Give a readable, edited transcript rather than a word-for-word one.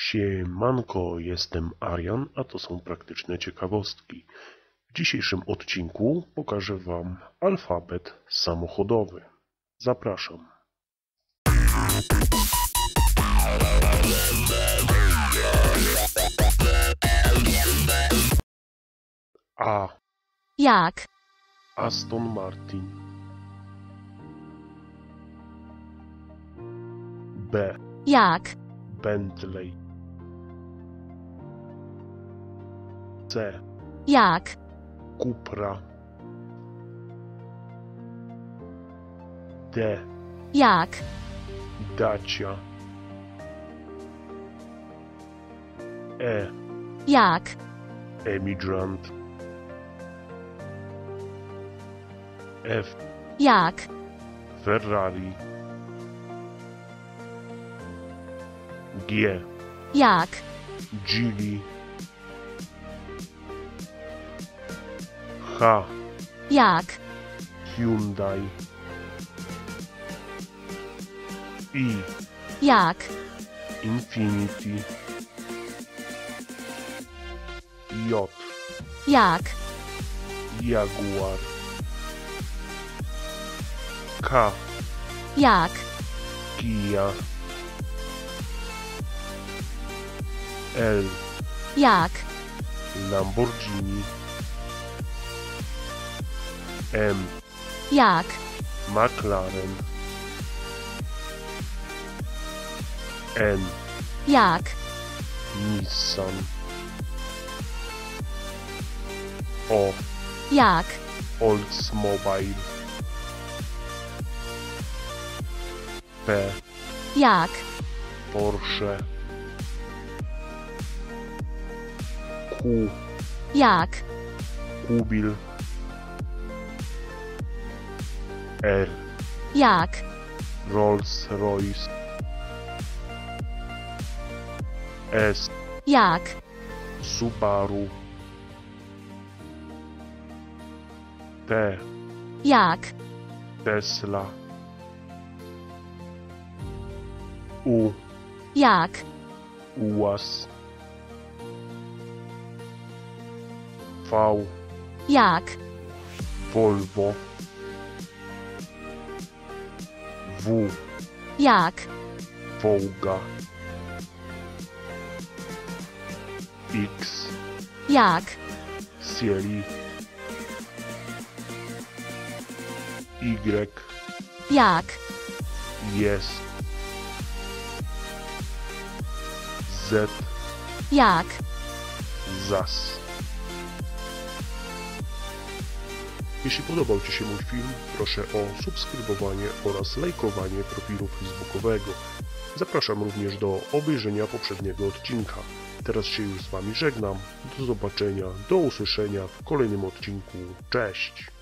Siemanko, jestem Arian, a to są praktyczne ciekawostki. W dzisiejszym odcinku pokażę Wam alfabet samochodowy. Zapraszam. A. Jak? Aston Martin. B. Jak? Bentley. C. Jak? Cupra. D. Jak? Dacia. E. Jak? Emigrant. F. Jak? Ferrari. G. Jak? Geely. H. Jak? Hyundai. I. Jak? Infiniti. J. Jak? Jaguar. K. Jak? Kia. L. Jak? Lamborghini. M. Jak? McLaren. N. Jak? Nissan. O. Jak? Oldsmobile. P. Jak? Porsche. Q. Jak? Kubil. R. Jak? Rolls-Royce. S. Jak? Subaru. T. Jak? Tesla. U. Jak? UAZ. V. Jak? Volvo. W. Jak? Volga. X. Jak? Sieli. Y. Jak? Jest. Z. Jak? Zas. Jeśli podobał Ci się mój film, proszę o subskrybowanie oraz lajkowanie profilu facebookowego. Zapraszam również do obejrzenia poprzedniego odcinka. Teraz się już z Wami żegnam. Do zobaczenia, do usłyszenia w kolejnym odcinku. Cześć!